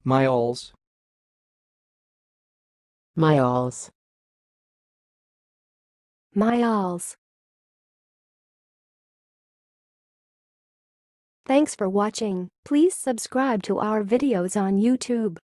miauls, miauls, miauls. Thanks for watching. Please subscribe to our videos on YouTube.